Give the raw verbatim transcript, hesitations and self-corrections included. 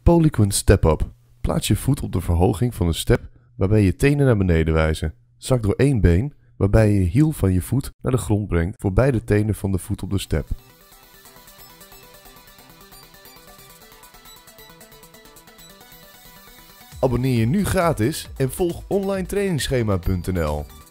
Poliquin Step-Up. Plaats je voet op de verhoging van een step waarbij je tenen naar beneden wijzen. Zak door één been waarbij je je hiel van je voet naar de grond brengt voor beide tenen van de voet op de step. Abonneer je nu gratis en volg online trainingsschema punt n l.